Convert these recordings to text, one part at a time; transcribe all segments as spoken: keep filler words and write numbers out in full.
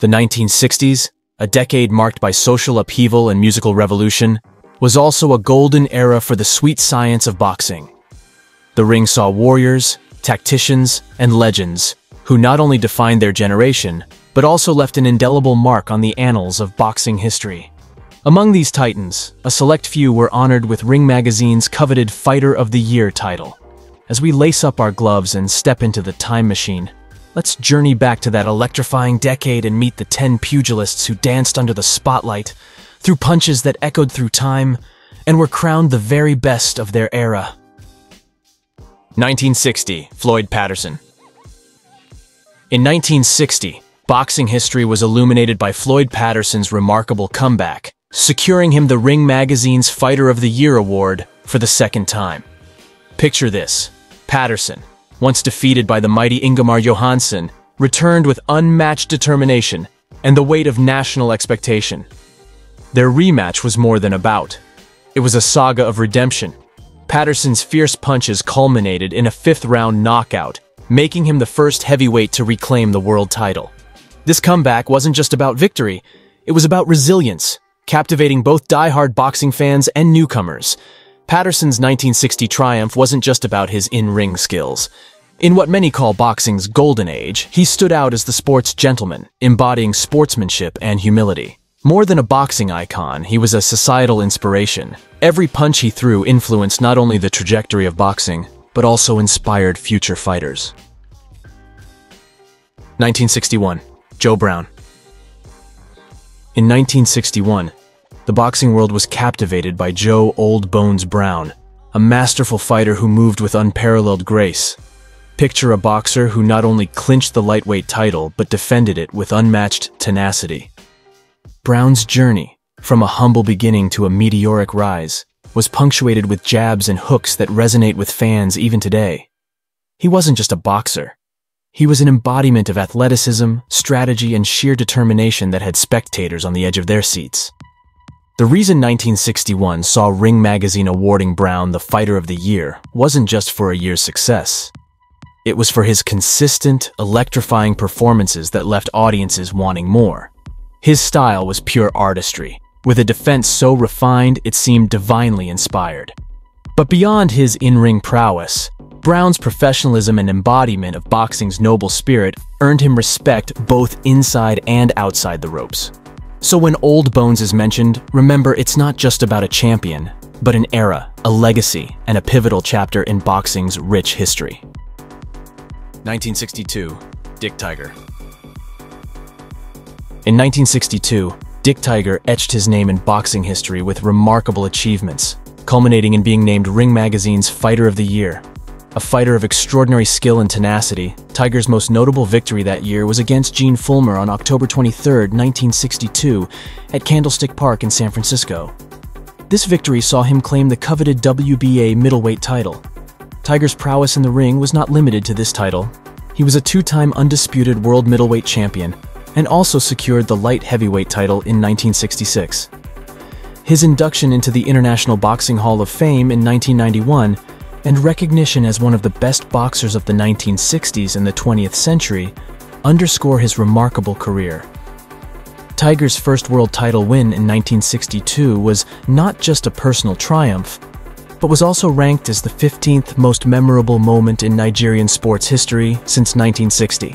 The nineteen sixties, a decade marked by social upheaval and musical revolution, was also a golden era for the sweet science of boxing. The ring saw warriors, tacticians, and legends who not only defined their generation, but also left an indelible mark on the annals of boxing history. Among these titans, a select few were honored with Ring Magazine's coveted Fighter of the Year title. As we lace up our gloves and step into the time machine, let's journey back to that electrifying decade and meet the ten pugilists who danced under the spotlight, threw punches that echoed through time, and were crowned the very best of their era. nineteen sixty, Floyd Patterson. In nineteen sixty, boxing history was illuminated by Floyd Patterson's remarkable comeback, securing him the Ring Magazine's Fighter of the Year award for the second time. Picture this: Patterson, once defeated by the mighty Ingemar Johansson, returned with unmatched determination and the weight of national expectation. Their rematch was more than a bout. It was a saga of redemption. Patterson's fierce punches culminated in a fifth-round knockout, making him the first heavyweight to reclaim the world title. This comeback wasn't just about victory, it was about resilience, captivating both die-hard boxing fans and newcomers. Patterson's nineteen sixty triumph wasn't just about his in-ring skills. In what many call boxing's golden age, he stood out as the sport's gentleman, embodying sportsmanship and humility. More than a boxing icon, he was a societal inspiration. Every punch he threw influenced not only the trajectory of boxing, but also inspired future fighters. nineteen sixty-one, Joe Brown. In nineteen sixty-one, the boxing world was captivated by Joe "Old Bones" Brown, a masterful fighter who moved with unparalleled grace. Picture a boxer who not only clinched the lightweight title, but defended it with unmatched tenacity. Brown's journey, from a humble beginning to a meteoric rise, was punctuated with jabs and hooks that resonate with fans even today. He wasn't just a boxer. He was an embodiment of athleticism, strategy, and sheer determination that had spectators on the edge of their seats. The reason nineteen sixty-one saw Ring Magazine awarding Brown the Fighter of the Year wasn't just for a year's success. It was for his consistent, electrifying performances that left audiences wanting more. His style was pure artistry, with a defense so refined it seemed divinely inspired. But beyond his in-ring prowess, Brown's professionalism and embodiment of boxing's noble spirit earned him respect both inside and outside the ropes. So when Old Bones is mentioned, remember it's not just about a champion, but an era, a legacy, and a pivotal chapter in boxing's rich history. nineteen sixty-two, Dick Tiger. In nineteen sixty-two, Dick Tiger etched his name in boxing history with remarkable achievements, culminating in being named Ring Magazine's Fighter of the Year. A fighter of extraordinary skill and tenacity, Tiger's most notable victory that year was against Gene Fullmer on October twenty-third, nineteen sixty-two, at Candlestick Park in San Francisco. This victory saw him claim the coveted W B A middleweight title. Tiger's prowess in the ring was not limited to this title. He was a two-time undisputed world middleweight champion, and also secured the light heavyweight title in nineteen sixty-six. His induction into the International Boxing Hall of Fame in nineteen ninety-one and recognition as one of the best boxers of the nineteen sixties and the twentieth century underscore his remarkable career. Tiger's first world title win in nineteen sixty-two was not just a personal triumph, but was also ranked as the fifteenth most memorable moment in Nigerian sports history since nineteen sixty.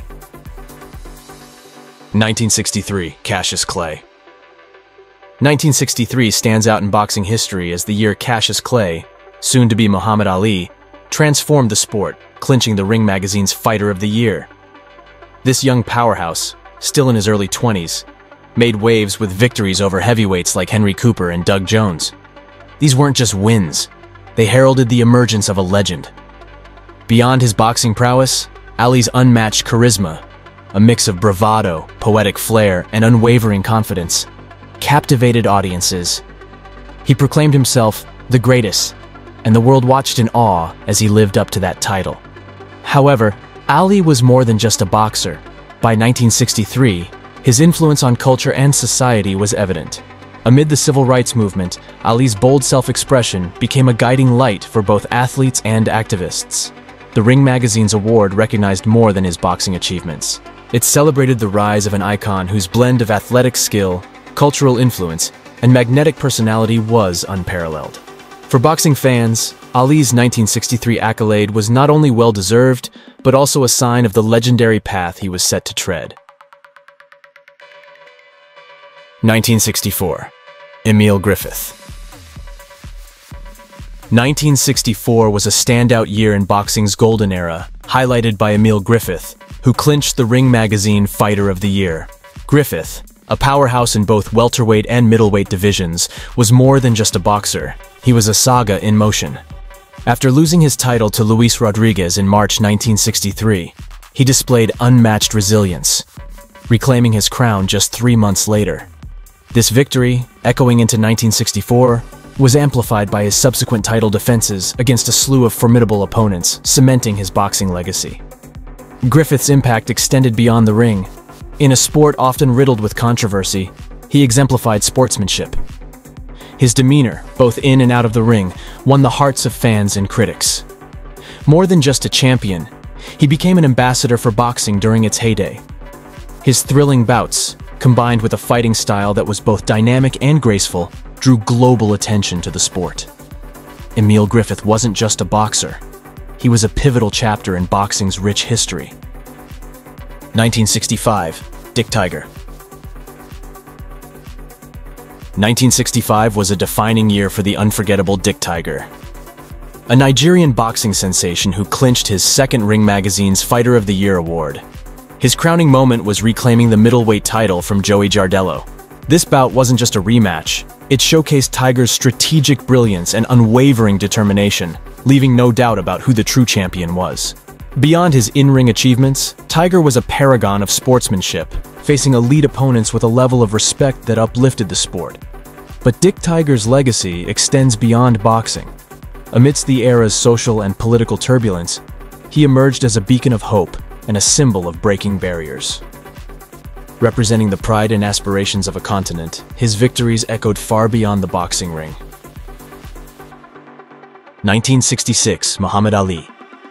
nineteen sixty-three, Cassius Clay. nineteen sixty-three stands out in boxing history as the year Cassius Clay, soon to be Muhammad Ali, transformed the sport, clinching the Ring Magazine's Fighter of the Year. This young powerhouse, still in his early twenties, made waves with victories over heavyweights like Henry Cooper and Doug Jones. These weren't just wins, they heralded the emergence of a legend. Beyond his boxing prowess, Ali's unmatched charisma, a mix of bravado, poetic flair, and unwavering confidence, captivated audiences. He proclaimed himself the greatest, and the world watched in awe as he lived up to that title. However, Ali was more than just a boxer. By nineteen sixty-three, his influence on culture and society was evident. Amid the civil rights movement, Ali's bold self-expression became a guiding light for both athletes and activists. The Ring Magazine's award recognized more than his boxing achievements. It celebrated the rise of an icon whose blend of athletic skill, cultural influence, and magnetic personality was unparalleled. For boxing fans, Ali's nineteen sixty-three accolade was not only well-deserved, but also a sign of the legendary path he was set to tread. nineteen sixty-four. Emile Grif. nineteen sixty-four was a standout year in boxing's golden era, highlighted by Emile Grif, who clinched the Ring Magazine Fighter of the Year. Grif, a powerhouse in both welterweight and middleweight divisions, was more than just a boxer. He was a saga in motion. After losing his title to Luis Rodriguez in March nineteen sixty-three, he displayed unmatched resilience, reclaiming his crown just three months later. This victory, echoing into nineteen sixty-four, was amplified by his subsequent title defenses against a slew of formidable opponents, cementing his boxing legacy. Grif's impact extended beyond the ring. In a sport often riddled with controversy, he exemplified sportsmanship. His demeanor, both in and out of the ring, won the hearts of fans and critics. More than just a champion, he became an ambassador for boxing during its heyday. His thrilling bouts, combined with a fighting style that was both dynamic and graceful, drew global attention to the sport. Emile Grif wasn't just a boxer. He was a pivotal chapter in boxing's rich history. nineteen sixty-five. Dick Tiger. nineteen sixty-five was a defining year for the unforgettable Dick Tiger, a Nigerian boxing sensation who clinched his second Ring Magazine's Fighter of the Year award. His crowning moment was reclaiming the middleweight title from Joey Jardello. This bout wasn't just a rematch. It showcased Tiger's strategic brilliance and unwavering determination, leaving no doubt about who the true champion was. Beyond his in-ring achievements, Tiger was a paragon of sportsmanship, facing elite opponents with a level of respect that uplifted the sport. But Dick Tiger's legacy extends beyond boxing. Amidst the era's social and political turbulence, he emerged as a beacon of hope and a symbol of breaking barriers. Representing the pride and aspirations of a continent, his victories echoed far beyond the boxing ring. nineteen sixty-six. Muhammad Ali.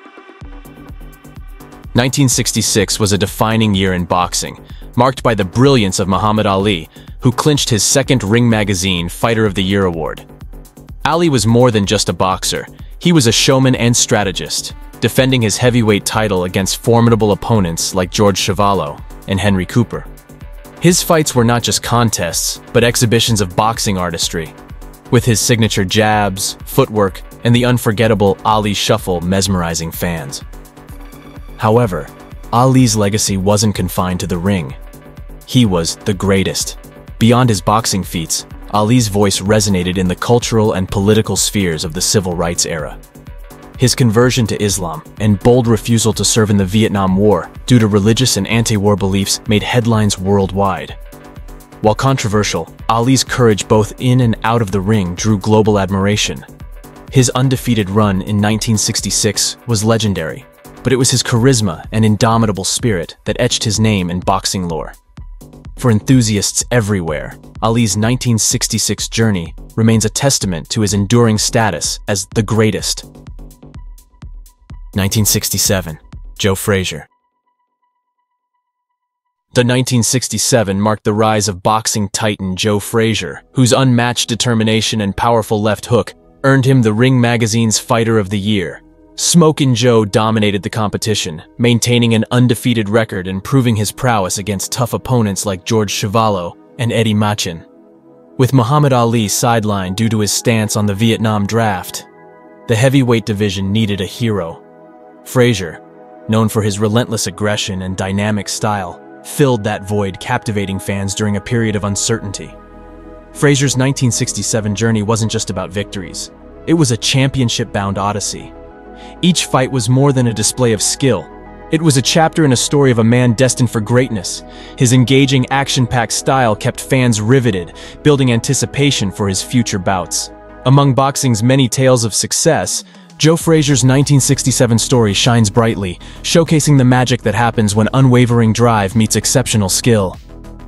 nineteen sixty-six was a defining year in boxing, marked by the brilliance of Muhammad Ali, who clinched his second Ring Magazine Fighter of the Year award. Ali was more than just a boxer. He was a showman and strategist, defending his heavyweight title against formidable opponents like George Chuvalo and Henry Cooper. His fights were not just contests, but exhibitions of boxing artistry, with his signature jabs, footwork, and the unforgettable Ali Shuffle mesmerizing fans. However, Ali's legacy wasn't confined to the ring. He was the greatest. Beyond his boxing feats, Ali's voice resonated in the cultural and political spheres of the civil rights era. His conversion to Islam and bold refusal to serve in the Vietnam War due to religious and anti-war beliefs made headlines worldwide. While controversial, Ali's courage both in and out of the ring drew global admiration. His undefeated run in nineteen sixty-six was legendary, but it was his charisma and indomitable spirit that etched his name in boxing lore. For enthusiasts everywhere, Ali's nineteen sixty-six journey remains a testament to his enduring status as the greatest. nineteen sixty-seven. Joe Frazier. The nineteen sixty-seven marked the rise of boxing titan Joe Frazier, whose unmatched determination and powerful left hook earned him the Ring Magazine's Fighter of the Year. Smokin' Joe dominated the competition, maintaining an undefeated record and proving his prowess against tough opponents like George Chuvalo and Eddie Machin. With Muhammad Ali sidelined due to his stance on the Vietnam draft, the heavyweight division needed a hero. Frazier, known for his relentless aggression and dynamic style, filled that void, captivating fans during a period of uncertainty. Frazier's nineteen sixty-seven journey wasn't just about victories. It was a championship-bound odyssey. Each fight was more than a display of skill. It was a chapter in a story of a man destined for greatness. His engaging, action-packed style kept fans riveted, building anticipation for his future bouts. Among boxing's many tales of success, Joe Frazier's nineteen sixty-seven story shines brightly, showcasing the magic that happens when unwavering drive meets exceptional skill.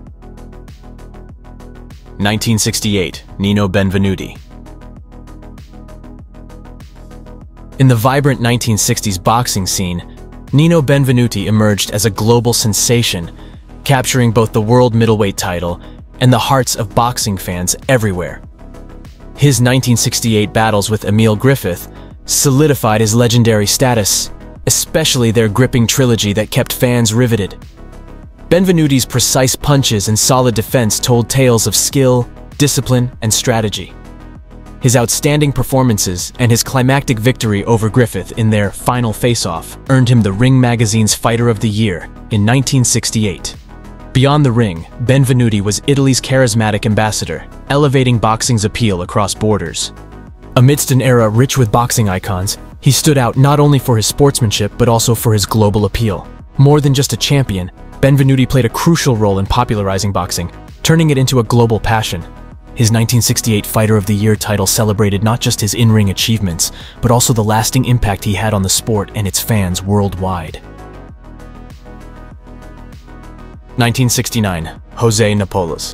nineteen sixty-eight. Nino Benvenuti. In the vibrant nineteen sixties boxing scene, Nino Benvenuti emerged as a global sensation, capturing both the world middleweight title and the hearts of boxing fans everywhere. His nineteen sixty-eight battles with Emile Grif solidified his legendary status, especially their gripping trilogy that kept fans riveted. Benvenuti's precise punches and solid defense told tales of skill, discipline, and strategy. His outstanding performances and his climactic victory over Grif in their final face-off earned him the Ring magazine's Fighter of the Year in nineteen sixty-eight. Beyond the ring, Benvenuti was Italy's charismatic ambassador, elevating boxing's appeal across borders. Amidst an era rich with boxing icons, he stood out not only for his sportsmanship but also for his global appeal. More than just a champion, Benvenuti played a crucial role in popularizing boxing, turning it into a global passion. His nineteen sixty-eight Fighter of the Year title celebrated not just his in-ring achievements, but also the lasting impact he had on the sport and its fans worldwide. nineteen sixty-nine, José Nápoles.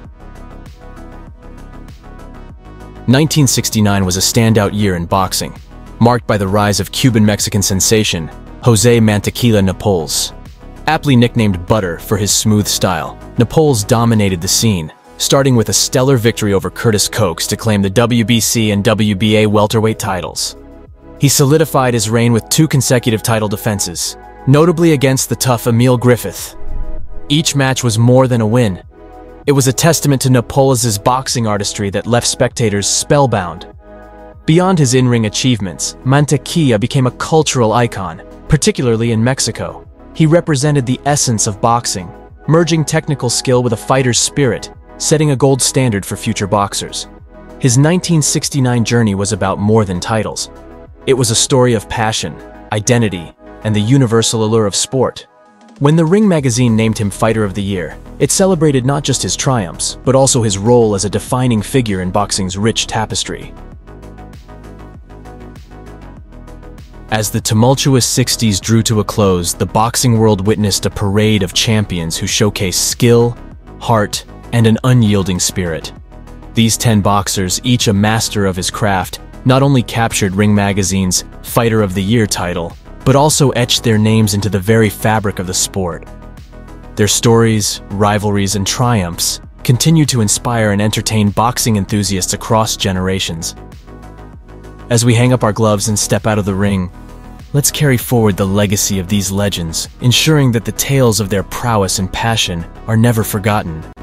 nineteen sixty-nine was a standout year in boxing, marked by the rise of Cuban-Mexican sensation José Mantequilla Nápoles. Aptly nicknamed Butter for his smooth style, Nápoles dominated the scene, starting with a stellar victory over Curtis Cokes to claim the W B C and W B A welterweight titles. He solidified his reign with two consecutive title defenses, notably against the tough Emile Grif. Each match was more than a win. It was a testament to Nápoles' boxing artistry that left spectators spellbound. Beyond his in-ring achievements, Mantequilla became a cultural icon, particularly in Mexico. He represented the essence of boxing, merging technical skill with a fighter's spirit, setting a gold standard for future boxers. His nineteen sixty-nine journey was about more than titles. It was a story of passion, identity, and the universal allure of sport. When the Ring magazine named him Fighter of the Year, it celebrated not just his triumphs, but also his role as a defining figure in boxing's rich tapestry. As the tumultuous sixties drew to a close, the boxing world witnessed a parade of champions who showcased skill, heart, and an unyielding spirit. These ten boxers, each a master of his craft, not only captured Ring magazine's Fighter of the Year title, but also etched their names into the very fabric of the sport. Their stories, rivalries, and triumphs continue to inspire and entertain boxing enthusiasts across generations. As we hang up our gloves and step out of the ring, let's carry forward the legacy of these legends, ensuring that the tales of their prowess and passion are never forgotten.